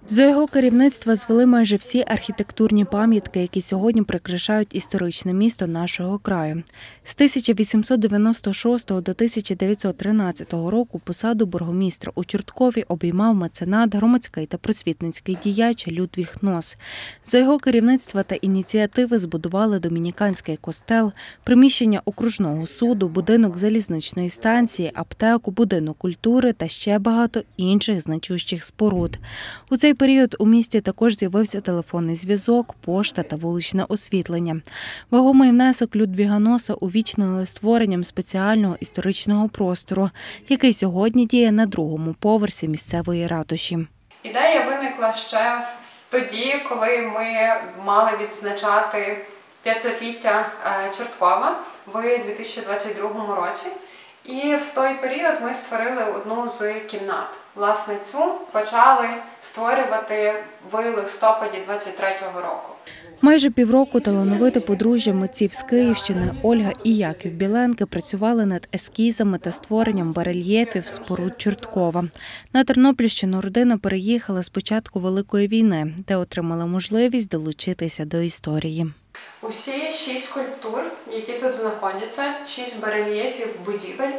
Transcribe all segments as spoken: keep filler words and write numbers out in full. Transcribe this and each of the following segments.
За його керівництва звели майже всі архітектурні пам'ятки, які сьогодні прикрашають історичне місто нашого краю. З тисяча вісімсот дев'яносто шостого до тисяча дев'ятсот тринадцятого року посаду бургомістра у Чорткові обіймав меценат, громадський та просвітницький діяч Людвіг Нос. За його керівництва та ініціативи збудували домініканський костел, приміщення окружного суду, будинок залізничної станції, аптеку, будинок культури та ще багато інших значущих споруд. У цей період у місті також з'явився телефонний зв'язок, пошта та вуличне освітлення. Вагомий внесок Людвіга Носа увічнили створенням спеціального історичного простору, який сьогодні діє на другому поверсі місцевої ратуші. Ідея виникла ще тоді, коли ми мали відзначати п'ятсотліття Чорткова в дві тисячі двадцять другому році. І в той період ми створили одну з кімнат. Власне, цю почали створювати в листопаді двадцять третього року. Майже півроку талановите подружжя митців з Київщини Ольга і Яків Біленки працювали над ескізами та створенням барельєфів споруд Чорткова. На Тернопільщину родина переїхала з початку Великої війни, де отримала можливість долучитися до історії. Усі шість скульптур, які тут знаходяться, шість барельєфів будівель,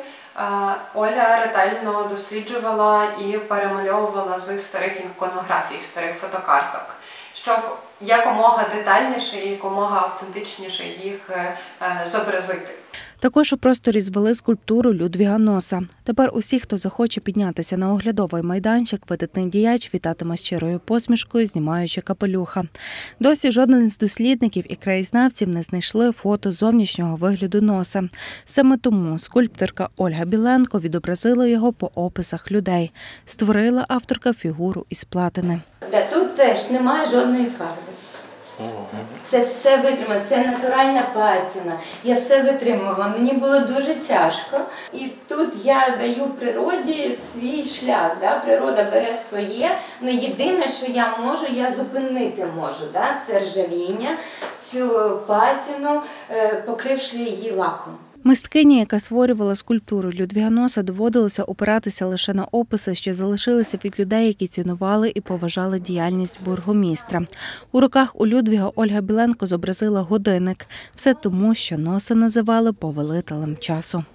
Оля ретельно досліджувала і перемальовувала з старих іконографій, старих фотокарток, щоб якомога детальніше і якомога автентичніше їх зобразити. Також у просторі звели скульптуру Людвіга Носа. Тепер усі, хто захоче піднятися на оглядовий майданчик, видатний діяч вітатиме щирою посмішкою, знімаючи капелюха. Досі жоден з дослідників і краєзнавців не знайшли фото зовнішнього вигляду носа. Саме тому скульпторка Ольга Біленко відобразила його по описах людей. Створила авторка фігуру із платини. Тут теж немає жодної фарби. Це все витримано, це натуральна патіна. Я все витримувала, мені було дуже тяжко. І тут я даю природі свій шлях. Да? Природа бере своє, але єдине, що я можу, я зупинити можу. Да? Це ржавіння, цю патіну, покривши її лаком. Мисткині, яка створювала скульптуру Людвіга Носа, доводилося опиратися лише на описи, що залишилися від людей, які цінували і поважали діяльність бургомістра. У руках у Людвіга Ольга Біленко зобразила годинник. Все тому, що Носа називали повелителем часу.